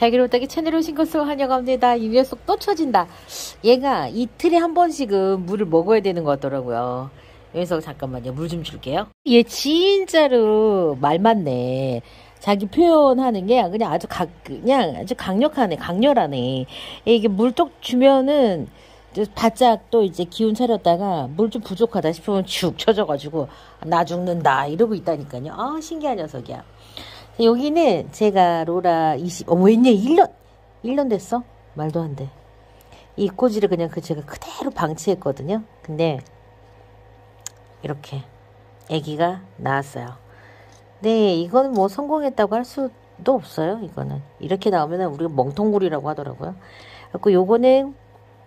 달기로따기 채널에 오신 것을 환영합니다. 이 녀석 또 처진다. 얘가 이틀에 한 번씩은 물을 먹어야 되는 것 같더라고요. 이 녀석 잠깐만요. 물 좀 줄게요. 얘 진짜로 말 많네. 자기 표현하는 게 그냥 아주 강력하네. 강렬하네. 이게 물 tok 주면은 바짝 또 이제 기운 차렸다가 물 좀 부족하다 싶으면 축 쳐져가지고 나 죽는다 이러고 있다니까요. 아, 신기한 녀석이야. 여기는 제가 로라 20, 웬일 1년 됐어? 말도 안 돼. 이 꼬지를 그냥 제가 그대로 방치했거든요. 근데 이렇게 아기가 나왔어요. 네, 이건 뭐 성공했다고 할 수도 없어요. 이거는 이렇게 나오면 우리가 멍텅구리라고 하더라고요. 그리고 요거는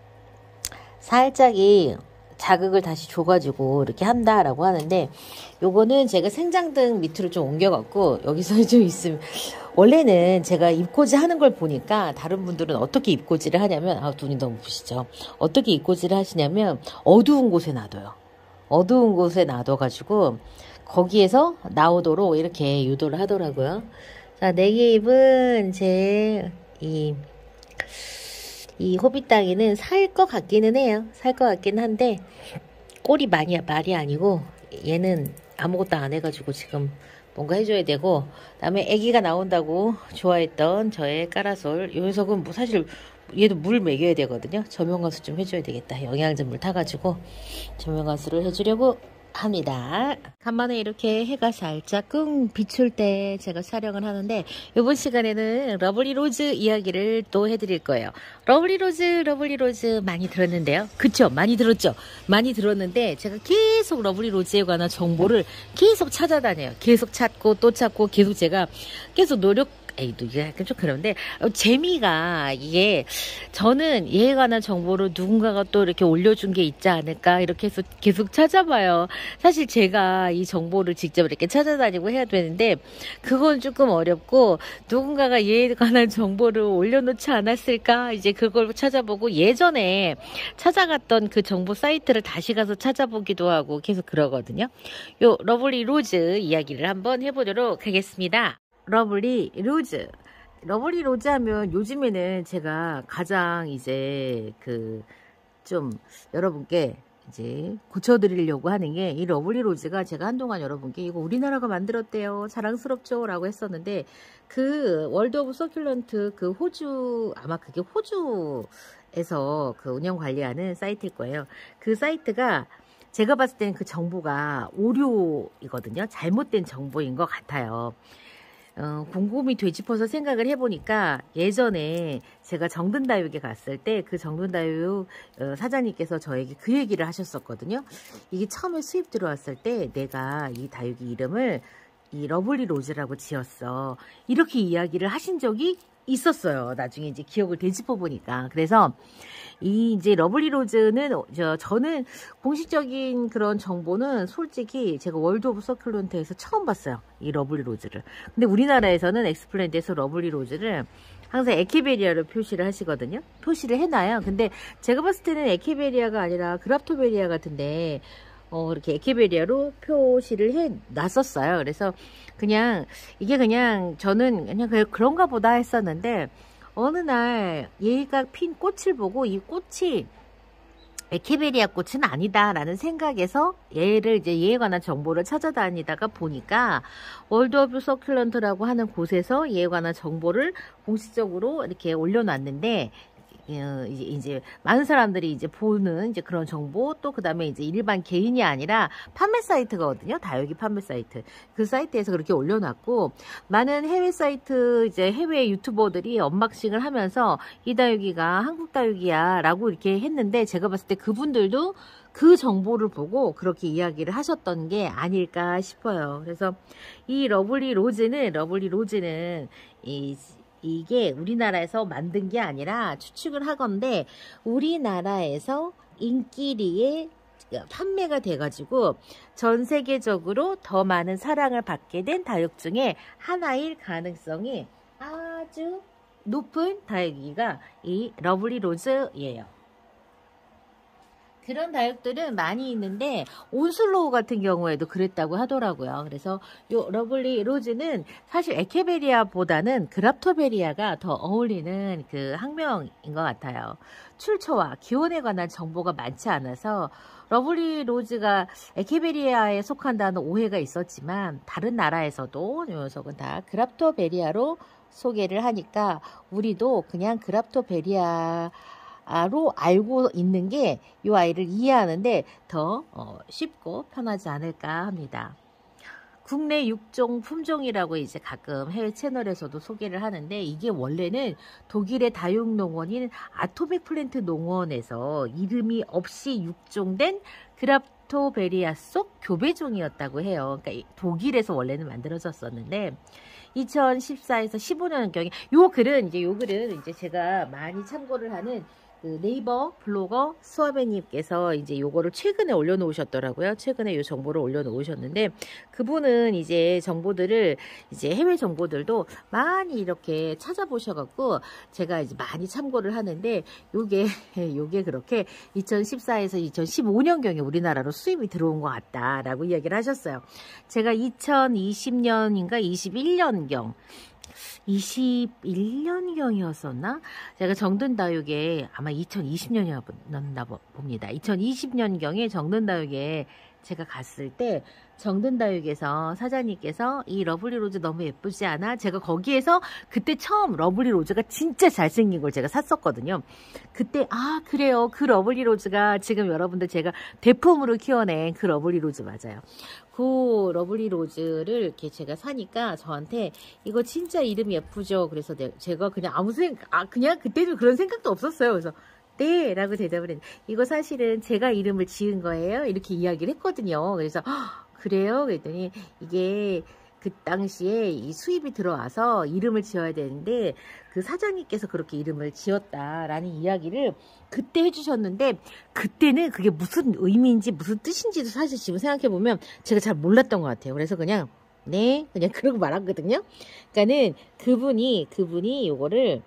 살짝이 자극을 다시 줘가지고 이렇게 한다라고 하는데, 요거는 제가 생장등 밑으로 좀 옮겨갖고 여기서 좀 있으면, 원래는 제가 입꼬지 하는 걸 보니까 다른 분들은 어떻게 입꼬지를 하냐면, 눈이 너무 부시죠. 어떻게 입꼬지를 하시냐면 어두운 곳에 놔둬요. 어두운 곳에 놔둬가지고 거기에서 나오도록 이렇게 유도를 하더라고요. 자, 내기입은 이 호빗땅이는 살 것 같기는 해요. 살 것 같긴 한데 꼴이 말이 아니고, 얘는 아무것도 안 해가지고 지금 뭔가 해줘야 되고, 그다음에 아기가 나온다고 좋아했던 저의 까라솔, 이 녀석은 뭐 사실 얘도 물 먹여야 되거든요. 저명가수 좀 해줘야 되겠다. 영양제물 타가지고 저명가수를 해주려고 합니다. 간만에 이렇게 해가 살짝 끙 비출 때 제가 촬영을 하는데, 이번 시간에는 러블리 로즈 이야기를 또 해드릴 거예요. 러블리 로즈 많이 들었는데요. 그쵸? 많이 들었죠? 많이 들었는데 제가 계속 러블리 로즈에 관한 정보를 계속 찾아다녀요. 계속 찾고 또 찾고 제가 계속 이게 약간 좀 그런데, 재미가, 이게, 저는 얘에 관한 정보를 누군가가 또 이렇게 올려준 게 있지 않을까, 이렇게 해서 계속 찾아봐요. 사실 제가 이 정보를 직접 이렇게 찾아다니고 해야 되는데, 그건 조금 어렵고, 누군가가 얘에 관한 정보를 올려놓지 않았을까, 이제 그걸 찾아보고, 예전에 찾아갔던 그 정보 사이트를 다시 가서 찾아보기도 하고 계속 그러거든요. 요 러블리 로즈 이야기를 한번 해보도록 하겠습니다. 러블리 로즈 하면 요즘에는 제가 가장 이제 좀 여러분께 이제 고쳐드리려고 하는 게, 이 러블리 로즈가 제가 한동안 여러분께 이거 우리나라가 만들었대요, 자랑스럽죠 라고 했었는데, 그 월드 오브 서큘런트 호주, 아마 그게 호주에서 운영 관리하는 사이트일 거예요. 그 사이트가 제가 봤을 때는 그 정보가 오류이거든요. 잘못된 정보인 것 같아요. 곰곰이 되짚어서 생각을 해보니까, 예전에 제가 정든다육에 갔을 때 그 정든다육 사장님께서 저에게 그 얘기를 하셨었거든요. 이게 처음에 수입 들어왔을 때 내가 이 다육이 이름을 이 러블리 로즈라고 지었어, 이렇게 이야기를 하신 적이 있었어요. 나중에 이제 기억을 되짚어 보니까. 그래서 이제 러블리 로즈는 저는 공식적인 그런 정보는 솔직히 제가 월드 오브 서큘런트에서 처음 봤어요, 이 러블리 로즈를. 근데 우리나라에서는 엑스플랜드에서 러블리 로즈를 항상 에케베리아로 표시를 하시거든요. 표시를 해놔요. 근데 제가 봤을 때는 에케베리아가 아니라 그랍토베리아 같은데, 이렇게 에케베리아로 표시를 해 놨었어요. 그래서 이게 저는 그냥 그런가 보다 했었는데, 어느 날 얘가 핀 꽃을 보고, 이 꽃이 에케베리아 꽃은 아니다라는 생각에서 얘에 관한 정보를 찾아다니다가 보니까, 월드 오브 서큘런트라고 하는 곳에서 얘에 관한 정보를 공식적으로 이렇게 올려놨는데, 이제 많은 사람들이 이제 보는 이제 그런 정보, 또 그 다음에 이제 일반 개인이 아니라 판매 사이트거든요. 다육이 판매 사이트. 그 사이트에서 그렇게 올려놨고, 많은 해외 사이트, 이제 해외 유튜버들이 언박싱을 하면서 이 다육이가 한국 다육이야 라고 이렇게 했는데, 제가 봤을 때 그분들도 그 정보를 보고 그렇게 이야기를 하셨던 게 아닐까 싶어요. 그래서 이 러블리 로즈는 이게 우리나라에서 만든 게 아니라, 추측을 하건대 우리나라에서 인기리에 판매가 돼가지고 전 세계적으로 더 많은 사랑을 받게 된 다육 중에 하나일 가능성이 아주 높은 다육이가 이 러블리 로즈예요. 그런 다육들은 많이 있는데 온슬로우 같은 경우에도 그랬다고 하더라고요. 그래서 요 러블리 로즈는 사실 에케베리아보다는 그랍토베리아가 더 어울리는 그 학명인 것 같아요. 출처와 기원에 관한 정보가 많지 않아서 러블리 로즈가 에케베리아에 속한다는 오해가 있었지만 다른 나라에서도 이 녀석은 다 그랍토베리아로 소개를 하니까 우리도 그냥 그랍토베리아 로 알고 있는 게 이 아이를 이해하는데 더 쉽고 편하지 않을까 합니다. 국내 육종 품종이라고 이제 가끔 해외 채널에서도 소개를 하는데 이게 원래는 독일의 다육농원인 아토믹 플랜트 농원에서 이름이 없이 육종된 그랍토베리아 속 교배종이었다고 해요. 그러니까 독일에서 원래는 만들어졌었는데 2014에서 15년경에 요 글은 이제 제가 많이 참고를 하는 그 네이버 블로거 수아배님께서 이제 요거를 최근에 올려놓으셨더라고요. 최근에 요 정보를 올려놓으셨는데 그분은 이제 정보들을 이제 해외 정보들도 많이 이렇게 찾아보셔갖고 제가 이제 많이 참고를 하는데 요게 그렇게 2014에서 2015년경에 우리나라로 수입이 들어온 것 같다라고 이야기를 하셨어요. 제가 2020년인가 21년경이었었나? 제가 정든다육에 아마 2020년이었나 봅니다. 2020년경에 정든다육에 제가 갔을 때 정든다육에서 사장님께서 이 러블리 로즈 너무 예쁘지 않아? 제가 거기에서 그때 처음 러블리 로즈가 진짜 잘생긴 걸 제가 샀었거든요. 그때 그래요. 그 러블리 로즈가 지금 여러분들 제가 대품으로 키워낸 그 러블리 로즈 맞아요. 그 러블리 로즈를 이렇게 제가 사니까 저한테 이거 진짜 이름 예쁘죠? 그래서 제가 그냥 그냥 그때는 그런 생각도 없었어요. 그래서 네 라고 대답을 했는데 이거 사실은 제가 이름을 지은 거예요. 이렇게 이야기를 했거든요. 그래서 그래요? 그랬더니 이게 그 당시에 이 수입이 들어와서 이름을 지어야 되는데 그 사장님께서 그렇게 이름을 지었다라는 이야기를 그때 해주셨는데 그때는 그게 무슨 의미인지 무슨 뜻인지도 사실 지금 생각해보면 제가 잘 몰랐던 것 같아요. 그래서 그냥 그냥 그러고 말았거든요. 그러니까는 그분이 요거를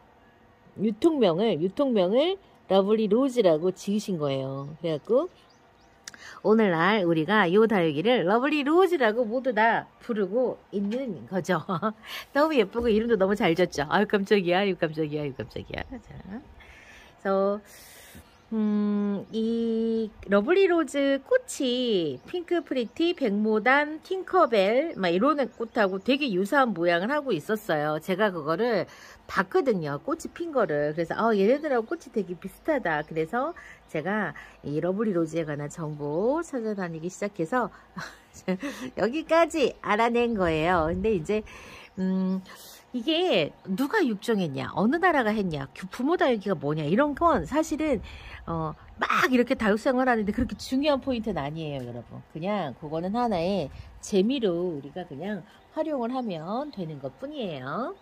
유통명을 러블리 로즈라고 지으신 거예요. 그래갖고 오늘날 우리가 이 다육이를 러블리 로즈라고 모두 다 부르고 있는 거죠. 너무 예쁘고 이름도 너무 잘 졌죠. 아유 깜짝이야. 자, 그래서 이 러블리 로즈 꽃이 핑크 프리티, 백모단, 팅커벨 막 이런 꽃하고 되게 유사한 모양을 하고 있었어요. 제가 그거를 봤거든요. 꽃이 핀 거를. 그래서 얘네들하고 꽃이 되게 비슷하다. 그래서 제가 이 러블리 로즈에 관한 정보 찾아다니기 시작해서 여기까지 알아낸 거예요. 근데 이제 이게 누가 육종했냐, 어느 나라가 했냐, 부모 다육이가 뭐냐 이런 건 사실은 막 이렇게 다육생활 하는데 그렇게 중요한 포인트는 아니에요, 여러분. 그냥 그거는 하나의 재미로 우리가 그냥 활용을 하면 되는 것 뿐이에요.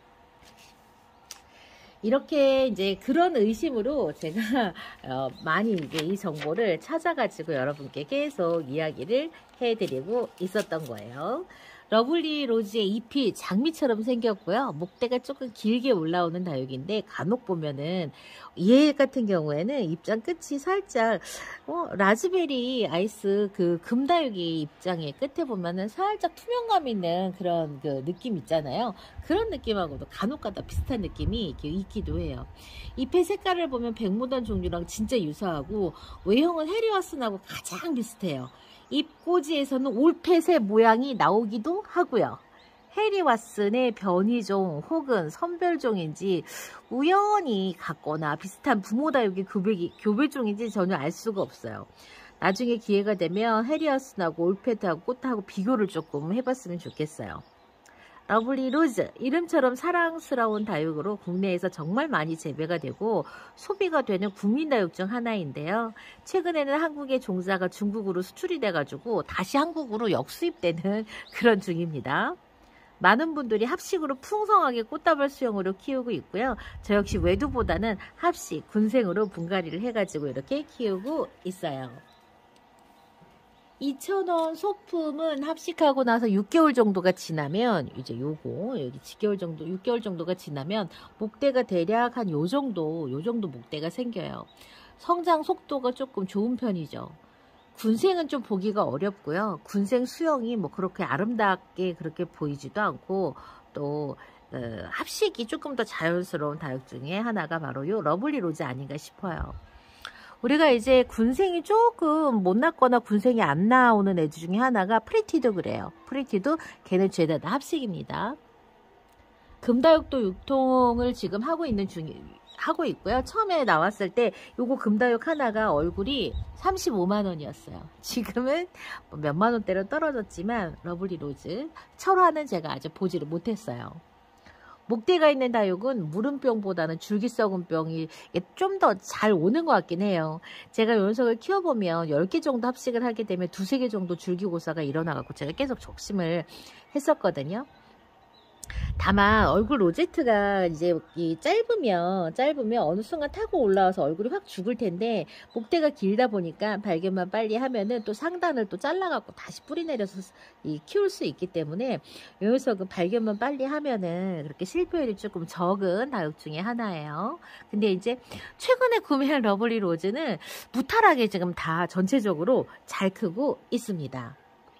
이렇게 이제 그런 의심으로 제가 많이 이제 이 정보를 찾아가지고 여러분께 계속 이야기를 해드리고 있었던 거예요. 러블리 로즈의 잎이 장미처럼 생겼고요. 목대가 조금 길게 올라오는 다육인데 간혹 보면은 얘 같은 경우에는 입장 끝이 살짝 라즈베리 아이스 그 금다육이 입장의 끝에 보면은 살짝 투명감 있는 그런 그 느낌 있잖아요. 그런 느낌하고도 간혹가다 비슷한 느낌이 있기도 해요. 잎의 색깔을 보면 백모단 종류랑 진짜 유사하고 외형은 해리와슨하고 가장 비슷해요. 잎꽂이에서는 올펫의 모양이 나오기도 하고요. 해리와슨의 변이종 혹은 선별종인지 우연히 같거나 비슷한 부모다육의 교배종인지 전혀 알 수가 없어요. 나중에 기회가 되면 해리와슨하고 올펫하고 꽃하고 비교를 조금 해봤으면 좋겠어요. 러블리 로즈, 이름처럼 사랑스러운 다육으로 국내에서 정말 많이 재배가 되고 소비가 되는 국민 다육 중 하나인데요. 최근에는 한국의 종자가 중국으로 수출이 돼가지고 다시 한국으로 역수입되는 그런 중입니다. 많은 분들이 합식으로 풍성하게 꽃다발 수용으로 키우고 있고요. 저 역시 외두보다는 합식, 군생으로 분갈이를 해가지고 이렇게 키우고 있어요. 2,000원 소품은 합식하고 나서 6개월 정도가 지나면 이제 요거 여기 6개월 정도가 지나면 목대가 대략 한 요 정도 목대가 생겨요. 성장 속도가 조금 좋은 편이죠. 군생은 좀 보기가 어렵고요. 군생 수영이 뭐 그렇게 아름답게 그렇게 보이지도 않고 또 합식이 조금 더 자연스러운 다육 중에 하나가 바로 요 러블리 로즈 아닌가 싶어요. 우리가 이제 군생이 조금 못 났거나 군생이 안 나오는 애들 중에 하나가 프리티도 그래요. 프리티도 걔는 죄다 다 합식입니다. 금다육도 육통을 지금 하고 있고요. 처음에 나왔을 때 요거 금다육 하나가 얼굴이 35만원이었어요. 지금은 몇만 원대로 떨어졌지만 러블리 로즈 철화는 제가 아직 보지를 못했어요. 목대가 있는 다육은 무름병보다는 줄기 썩은 병이 좀 더 잘 오는 것 같긴 해요. 제가 요 녀석을 키워보면 10개 정도 합식을 하게 되면 2-3개 정도 줄기고사가 일어나갖고 제가 계속 적심을 했었거든요. 다만 얼굴 로제트가 이제 짧으면 어느 순간 타고 올라와서 얼굴이 확 죽을 텐데 목대가 길다 보니까 발견만 빨리 하면은 또 상단을 또 잘라갖고 다시 뿌리 내려서 키울 수 있기 때문에 이 녀석은 발견만 빨리 하면은 그렇게 실패율이 조금 적은 다육 중에 하나예요. 근데 이제 최근에 구매한 러블리 로즈는 무탈하게 지금 다 전체적으로 잘 크고 있습니다.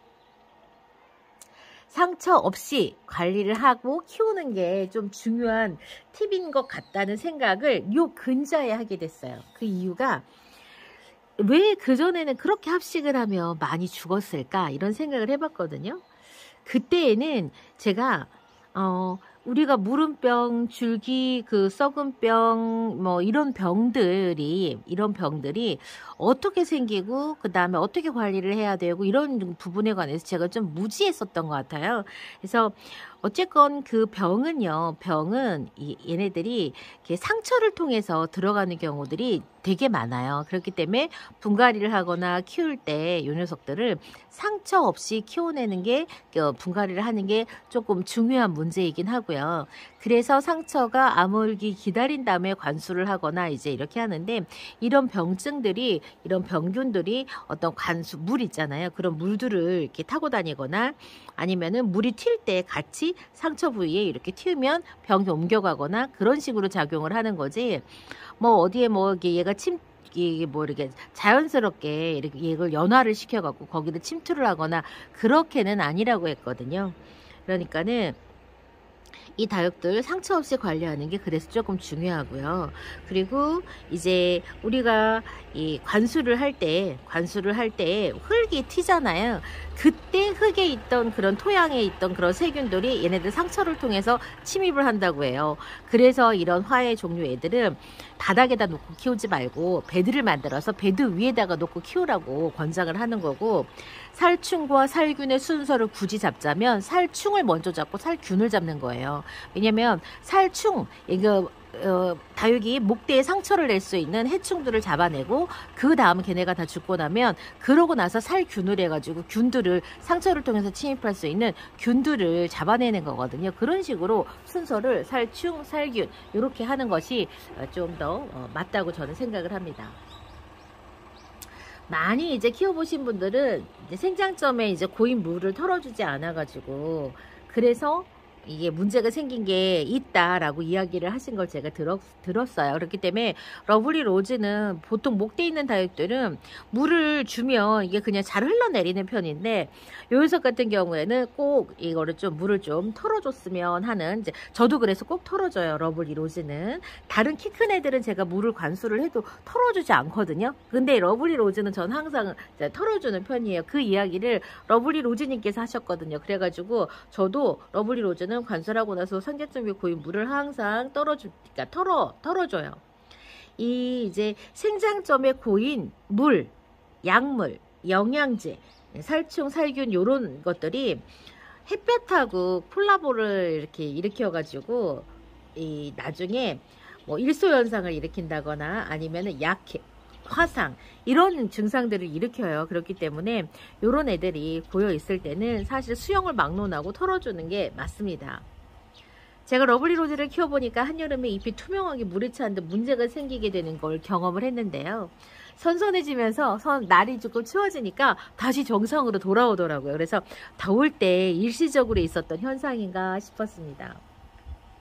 상처 없이 관리를 하고 키우는 게 좀 중요한 팁인 것 같다는 생각을 요 근자에 하게 됐어요. 그 이유가 왜 그전에는 그렇게 합식을 하며 많이 죽었을까 이런 생각을 해봤거든요. 그때에는 제가 우리가 무름병, 줄기, 썩은 병, 뭐 이런 병들이 어떻게 생기고 그 다음에 어떻게 관리를 해야 되고 이런 부분에 관해서 제가 좀 무지했었던 것 같아요. 그래서 어쨌건 그 병은 얘네들이 이렇게 상처를 통해서 들어가는 경우들이 되게 많아요. 그렇기 때문에 분갈이를 하거나 키울 때 이 녀석들을 상처 없이 키워내는 게 분갈이를 하는 게 조금 중요한 문제이긴 하고요. 그래서 상처가 아물기 기다린 다음에 관수를 하거나 이제 이렇게 하는데 이런 병증들이 이런 병균들이 어떤 물 있잖아요. 그런 물들을 이렇게 타고 다니거나 아니면은 물이 튈 때 같이 상처 부위에 이렇게 튀우면 병이 옮겨가거나 그런 식으로 작용을 하는 거지. 뭐 어디에 뭐 얘가 이렇게 자연스럽게 이렇게 이걸 연화를 시켜갖고 거기를 침투를 하거나 그렇게는 아니라고 했거든요. 그러니까는 이 다육들 상처 없이 관리하는 게 그래서 조금 중요하고요. 그리고 이제 우리가 이 관수를 할 때 흙이 튀잖아요. 그때 흙에 있던 그런 토양에 있던 그런 세균들이 얘네들 상처를 통해서 침입을 한다고 해요. 그래서 이런 화해 종류 애들은 바닥에다 놓고 키우지 말고 베드를 만들어서 베드 위에다가 놓고 키우라고 권장을 하는 거고, 살충과 살균의 순서를 굳이 잡자면 살충을 먼저 잡고 살균을 잡는 거예요. 왜냐면 살충, 다육이 목대에 상처를 낼 수 있는 해충들을 잡아내고 그 다음 걔네가 다 죽고 나면 그러고 나서 살균을 해가지고 균들을 상처를 통해서 침입할 수 있는 균들을 잡아내는 거거든요. 그런 식으로 순서를 살충, 살균 이렇게 하는 것이 좀 더 맞다고 저는 생각을 합니다. 많이 이제 키워보신 분들은 이제 생장점에 이제 고인 물을 털어주지 않아가지고 그래서 이게 문제가 생긴 게 있다라고 이야기를 하신 걸 제가 들었어요. 그렇기 때문에 러블리 로즈는 보통 목대 있는 다육들은 물을 주면 이게 그냥 잘 흘러내리는 편인데 요 녀석 같은 경우에는 꼭 이거를 좀 물을 좀 털어줬으면 하는, 이제 저도 그래서 꼭 털어줘요. 러블리 로즈는. 다른 키 큰 애들은 제가 물을 관수를 해도 털어주지 않거든요. 근데 러블리 로즈는 전 항상 털어주는 편이에요. 그 이야기를 러블리 로즈님께서 하셨거든요. 그래가지고 저도 러블리 로즈는 관수하고 나서 상계점에 고인 물을 항상 털어줘요. 이 이제 생장점에 고인 물, 약물, 영양제, 살충, 살균 요런 것들이 햇볕하고 콜라보를 이렇게 일으켜가지고 이 나중에 뭐 일소 현상을 일으킨다거나 아니면은 약해, 화상 이런 증상들을 일으켜요. 그렇기 때문에 요런 애들이 고여 있을 때는 사실 수영을 막론하고 털어주는 게 맞습니다. 제가 러블리 로즈를 키워보니까 한여름에 잎이 투명하게 물이 차는데 문제가 생기게 되는 걸 경험을 했는데요. 선선해지면서 날이 조금 추워지니까 다시 정상으로 돌아오더라고요. 그래서 더울 때 일시적으로 있었던 현상인가 싶었습니다.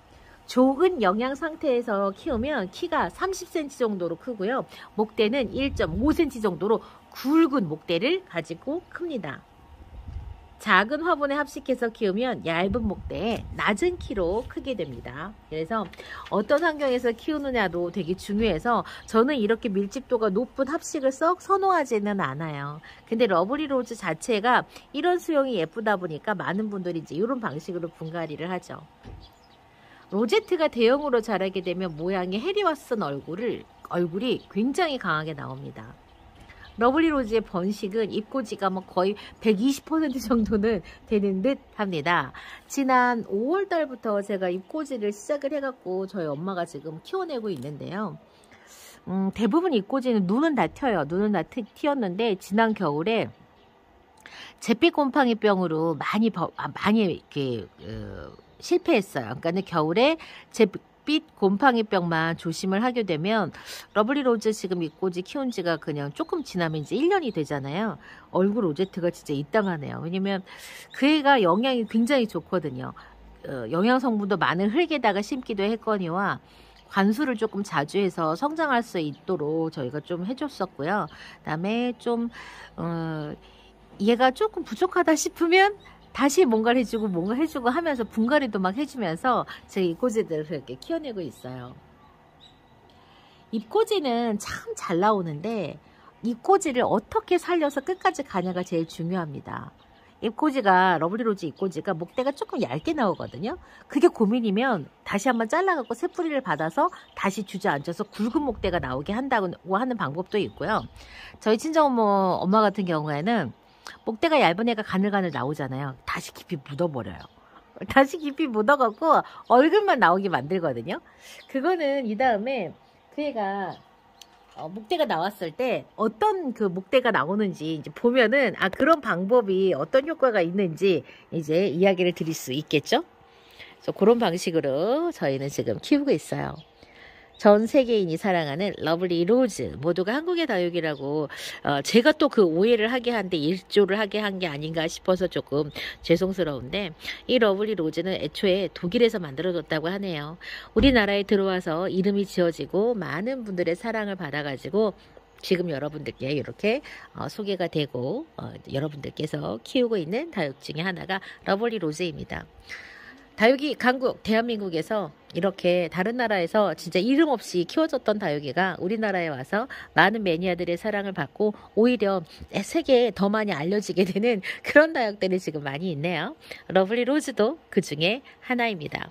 좋은 영양 상태에서 키우면 키가 30cm 정도로 크고요. 목대는 1.5cm 정도로 굵은 목대를 가지고 큽니다. 작은 화분에 합식해서 키우면 얇은 목대에 낮은 키로 크게 됩니다. 그래서 어떤 환경에서 키우느냐도 되게 중요해서 저는 이렇게 밀집도가 높은 합식을 썩 선호하지는 않아요. 근데 러블리 로즈 자체가 이런 수영이 예쁘다 보니까 많은 분들이 이제 이런 방식으로 분갈이를 하죠. 로제트가 대형으로 자라게 되면 모양이 해리왓슨 얼굴이 굉장히 강하게 나옵니다. 러블리 로즈의 번식은 잎꽂이가 뭐 거의 120% 정도는 되는 듯 합니다. 지난 5월 달부터 제가 잎꽂이를 시작을 해갖고 저희 엄마가 지금 키워내고 있는데요. 대부분 잎꽂이는 눈은 다 튀어요. 눈은 다 튀었는데 지난 겨울에 잿빛 곰팡이병으로 많이 이렇게 실패했어요. 그러니까 겨울에 잿빛 곰팡이병만 조심을 하게 되면 러블리 로즈 지금 잎꽂이 키운 지가 그냥 조금 지나면 이제 1년이 되잖아요. 얼굴 로제트가 진짜 이땅하네요. 왜냐면 그 애가 영양이 굉장히 좋거든요. 영양 성분도 많은 흙에다가 심기도 했거니와 관수를 조금 자주 해서 성장할 수 있도록 저희가 좀 해줬었고요. 그다음에 좀 얘가 조금 부족하다 싶으면 다시 뭔가를 해주고 하면서 분갈이도 막 해주면서 제가 잎꽂이들을 이렇게 키워내고 있어요. 잎꽂이는 참 잘 나오는데 잎꽂이를 어떻게 살려서 끝까지 가냐가 제일 중요합니다. 잎꽂이가 러블리 로즈 잎꽂이가 목대가 조금 얇게 나오거든요. 그게 고민이면 다시 한번 잘라갖고 새 뿌리를 받아서 다시 주저앉아서 굵은 목대가 나오게 한다고 하는 방법도 있고요. 저희 친정어머 엄마 같은 경우에는 목대가 얇은 애가 가늘가늘 나오잖아요. 다시 깊이 묻어버려요. 다시 깊이 묻어갖고 얼굴만 나오게 만들거든요. 그거는 이 다음에 그 애가 목대가 나왔을 때 어떤 그 목대가 나오는지 이제 보면은 그런 방법이 어떤 효과가 있는지 이제 이야기를 드릴 수 있겠죠. 그래서 그런 방식으로 저희는 지금 키우고 있어요. 전 세계인이 사랑하는 러블리 로즈, 모두가 한국의 다육이라고 제가 또 그 오해를 하게 한데 일조를 하게 한 게 아닌가 싶어서 조금 죄송스러운데, 이 러블리 로즈는 애초에 독일에서 만들어졌다고 하네요. 우리나라에 들어와서 이름이 지어지고 많은 분들의 사랑을 받아가지고 지금 여러분들께 이렇게 소개가 되고 여러분들께서 키우고 있는 다육 중에 하나가 러블리 로즈입니다. 다육이 강국 대한민국에서 이렇게 다른 나라에서 진짜 이름 없이 키워졌던 다육이가 우리나라에 와서 많은 매니아들의 사랑을 받고 오히려 세계에 더 많이 알려지게 되는 그런 다육들이 지금 많이 있네요. 러블리 로즈도 그 중에 하나입니다.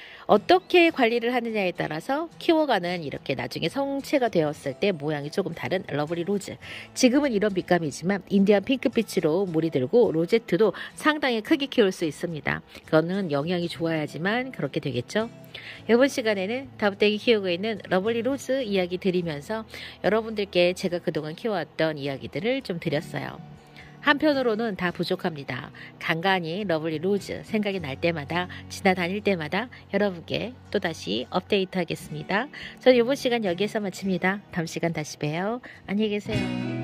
어떻게 관리를 하느냐에 따라서 키워가는 이렇게 나중에 성체가 되었을 때 모양이 조금 다른 러블리 로즈. 지금은 이런 빛감이지만 인디안 핑크빛으로 물이 들고 로제트도 상당히 크게 키울 수 있습니다. 그거는 영양이 좋아야지만 그렇게 되겠죠. 이번 시간에는 다부떼기 키우고 있는 러블리 로즈 이야기 드리면서 여러분들께 제가 그동안 키워왔던 이야기들을 좀 드렸어요. 한편으로는 다 부족합니다. 간간히 러블리 로즈 생각이 날 때마다 지나다닐 때마다 여러분께 또다시 업데이트 하겠습니다. 저는 이번 시간 여기에서 마칩니다. 다음 시간 다시 봬요. 안녕히 계세요.